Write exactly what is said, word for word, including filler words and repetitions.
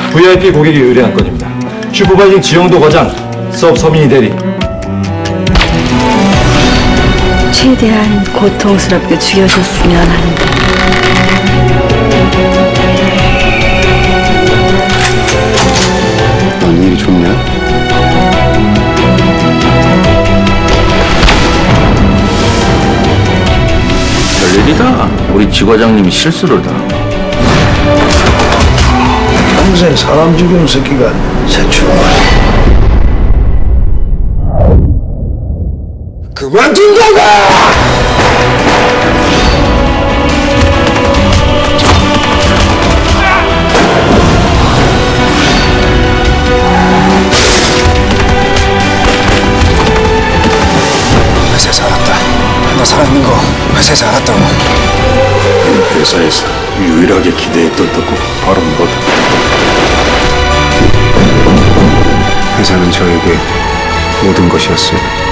브이아이피 고객이 의뢰한 건입니다. 슈퍼바이징 지영도 과장, 서브 서민이 대리. 최대한 고통스럽게 죽여줬으면 하는데. 넌 일이 좋냐? 별일이다. 우리 지 과장님이 실수를 다. 평생 사람 죽이는 새끼가 새추가 그만둔다고! 회사에서 알았다. 나 살아있는 거 회사에서 알았다고. 회사에서 유일하게 기대했던 떡국 바로 너다. 회사는 저에게 모든 것이었어요.